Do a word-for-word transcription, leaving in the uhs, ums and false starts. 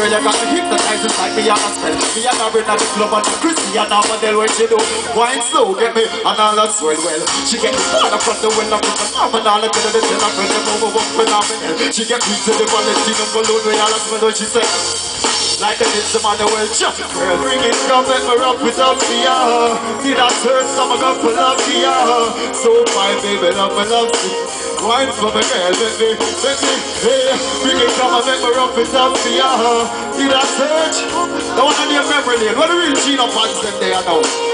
girl, you got me hypnotized. It's like me on a spell. Me and her in the club and Christy and her model. When she do wine slow, get me and all that swell well. She get me all up from the window from the phenomenal. Get her the tail and the over up phenomenal. She get me to the Valentino balloon. We all smell what she said. Like a it's the man the world chop. Girl, bring it down, make me rock it up for ya. See that third summer got for love for ya. So fine, baby, love me, love you. Wine for me, girl, let me, let me, hey. Bring it down and make me rock it up for ya. See that search? The one on your memory lane. What the real Chino fans them there now?